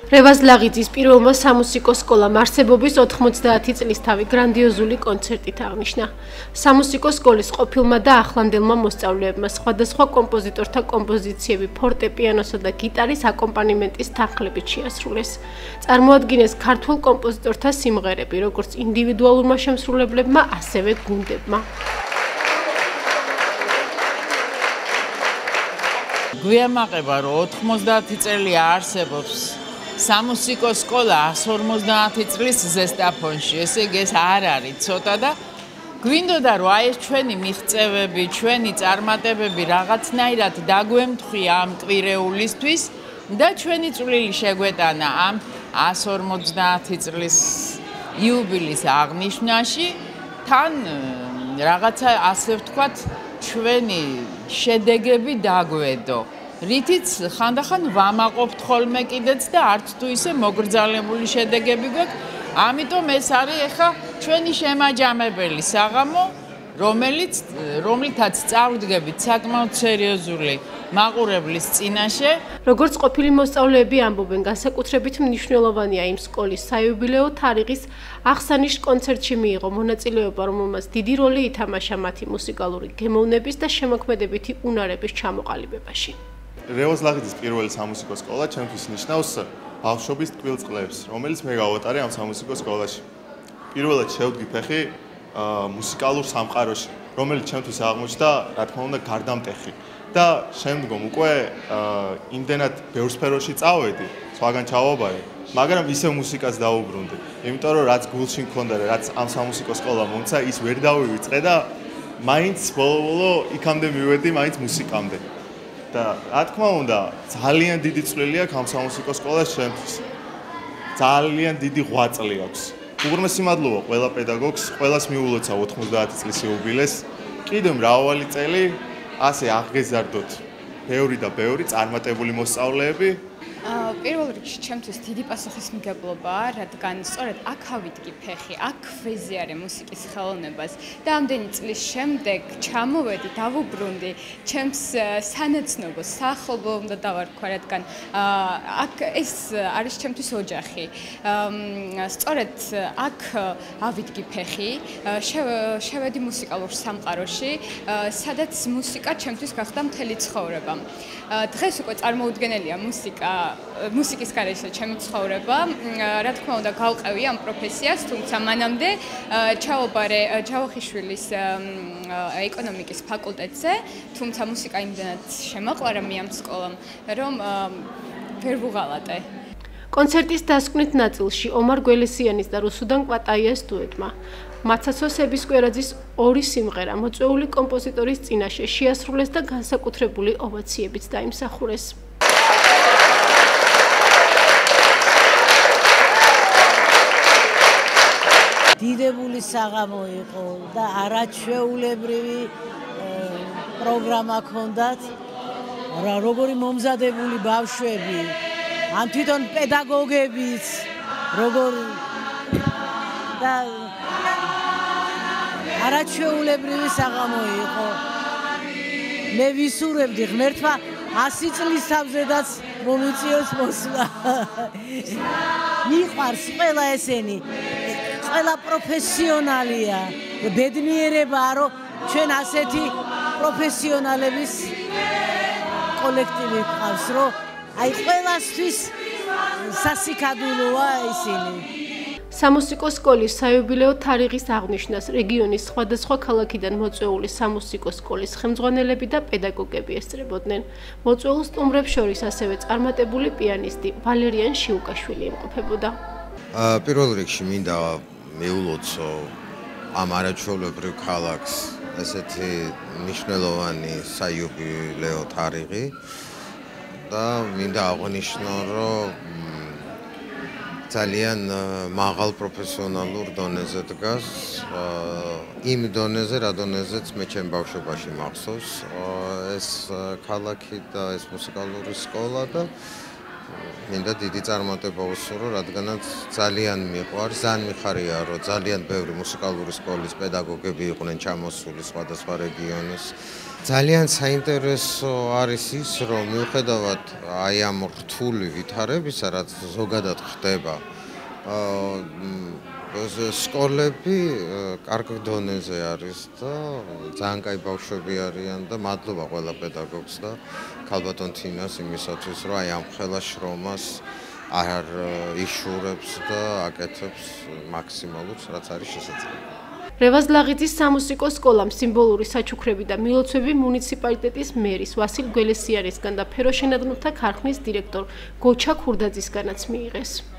რევაზ-ლაღიძის პირველმა სამუსიკო სკოლამ არსებობის 90 წლის თავი გრანდიოზული კონცერტით აღნიშნა. სამუსიკო სკოლის ყოფილმა და ახლანდელმა მოსწავლეებმა სხვადასხვა კომპოზიტორთა კომპოზიციები ფორტეპიანოსა და გიტარის აკომპანიმენტის თანხლებით შეასრულეს. წარმოადგინეს ქართულ კომპოზიტორთა სიმღერები, როგორც ინდივიდუალურმა შემსრულებლებმა, ასევე გუნდებმა. გვიამაყება, რომ 90 წელია არსებობს სამუსიკო სკოლა 150 წლის ზესტაფონში, ესე იგი ეს არ არის ცოტა და გვინდოდა რომ აი ეს ჩვენი მიღწევები, ჩვენი წარმატებები რაღაცნაირად დაგვემთხვია ამ კვირეულისთვის და ჩვენი წვლილი შეგვეტანა ამ 150 წლის იუბილის აღნიშვნაში, თან რაღაცა ასე ვთქვათ, ჩვენი შედეგები დაგვედო. რითიც ხანდახან ვამაყობთ ხოლმე კიდეც და არც თუ ისე მოგრძალებული შედეგები გვაქვს. ამიტომ ეს არის ახლა ჩვენი შემაჯამებელი საღამო, რომლითაც წავდგებით საკმაოდ სერიოზული მაყურებლის წინაშე. როგორც ყოფილი მოსწავლეები ამბობენ, განსაკუთრებით მნიშვნელოვანია იმ სკოლის საიუბილეო თარიღის აღსანიშ კონცერტში მიიღო მონაწილეობა, რომელმაც დიდი როლი ითამაშა მათი მუსიკალური გემოვნების და შემოქმედებითი უნარების ჩამოყალიბებაში. რევაზ-ლაღიძის პირველი სამუსიკო სკოლა ჩემთვის ნიშნავს ბავშვობის ტკბილ წლებს, რომელიც მე გავატარე ამ სამუსიკო სკოლაში. პირველად შევდგი ფეხი მუსიკალურ სამყაროში, რომელიც ჩემთვის აღმოჩნდა, რა თქმა უნდა, გარდამტეხი. და შემდგომ უკვე იმდენად ბევრ სფეროში წავედი, სხვაგან ჩავაბარე, მაგრამ ისევ მუსიკას დაუბრუნდი. იმიტომ რომ რაც გულში მქონდა, რაც ამ სამუსიკო სკოლამ მომცა, ის ვერ დავივიწყე და მაინც ბოლო-ბოლო იქამდე მივედი, მაინც მუსიკამდე. და რა თქმა უნდა, ძალიან დიდი წვლილი აქვს ამ სამუსიკო სკოლას ჩემთვის. ძალიან დიდი ღვაწლი აქვს. უღრმესი მადლობა ყველა პედაგოგს, ყველას მიულოცა 90 წლის იუბილეს. კიდევ მრავალი წელი ასე აღგეზარდოთ ბევრი და ბევრი წარმატებული მოსწავლეები. პირველ რიგში ჩემთვის დიდი პასუხისმგებლობაა, რადგან სწორედ აქ ავიდგი ფეხი, აქ ვეზიარე მუსიკის ხელოვნებას და ამდენი წლის შემდეგ ჩამოვედი, დავუბრუნდი ჩემს სანაცნობოს, საახლობო უნდა დავარქვა, რადგან აქ ეს არის ჩემთვის ოჯახი. სწორედ აქ ავიდგი ფეხი, შევედი მუსიკალურ სამყაროში, სადაც მუსიკა ჩემთვის გახდა მთელი ცხოვრება. დღეს უკვე წარმოუდგენელია მუსიკის გარეშე ჩემი ცხოვრება. რა თქმა უნდა, გავყევი ამ პროფესიას, თუმცა მანამდე ჩავაბარე ჯავახიშვილის ეკონომიკის ფაკულტეტზე, თუმცა მუსიკა იმდენად შემოყვარა მე ამ სკოლამ, რომ ვერ ვუღალატე. კონცერტის დასკვნით ნაწილში ომარ გველესიანის და რუსუდან კვატაიას დუეტმა მაცაცო სებისკვერაძის ორი სიმღერა მოწვეული კომპოზიტორის წინაშე შეასრულეს და განსაკუთრებული ოვაციებით დაიმსახურეს. დიდებული საღამო იყო და არაჩვეულებრივი პროგრამა ჰქონდათ, როგორი მომზადებული ბავშვები, ან თვითონ პედაგოგებიც, როგორ და არაჩვეულებრივი საღამო იყო. მე ვისურვებდი ღმერთმა 100 წლის თავზედაც მომიწიოს მოსვლა. მიყვარს ყველა ესენი, ყველა პროფესიონალია. ბედნიერებაა, რომ ჩვენ ასეთი პროფესიონალების კოლექტივი გვყავს, რომ აი ყველასთვის სასიკადულოა ისინი. სამუსიკო სკოლის საიუბილეო თარიღის აღნიშვნას რეგიონის სხვადასხვა ქალაქიდან მოწვეული სამუსიკო სკოლის ხელმძღვანელები და პედაგოგები ესწრებოდნენ. მოწვეულ სტუმრებს შორის ასევე წარმატებული პიანისტი ვალერიან შიუკაშვილი იმყოფებოდა. პირველ რიგში მინდა მეულოცო ამ არაჩვეულებრივ ქალაქს ესეთი მნიშვნელოვანი საიუბილეო თარიღი და მინდა აღვნიშნო, რომ ძალიან მაღალ პროფესიონალურ დონეზე დგას, იმ დონეზე, რა დონეზეც მე ჩემ ბავშვობაში მახსოვს ეს ქალაქი და ეს მუსიკალური სკოლა და მინდა დიდი წარმატება უსურვო, რადგანაც ძალიან მიყვარს, ძალიან მიხარია, რომ ძალიან ბევრი მუსიკალური სკოლის პედაგოგები იყვნენ ჩამოსული სხვადასხვა რეგიონის. ძალიან საინტერესო არის ის, რომ მიუხედავად აი ამ რთული ვითარებისა, რაც ზოგადად ხდება, სკოლები კარგ დონეზე არის და ძალიან კაი ბავშვები არიან და მადლობა ყველა პედაგოგს და ქალბატონ თინას იმისათვის, რომ აი ამ ხელა შრომას არ იშურებს და აკეთებს მაქსიმალურს, რაც არის შესაძლებელი. რევაზ-ლაღიძის სამუსიკო სკოლამ სიმბოლური საჩუქრები და მილოცვები მუნიციპალიტეტის მერის ვასილ გველესიარისგან და ფეროშენადნთა ქარხნის დირექტორ გოჩა ქურდაძისგანაც მიიღეს.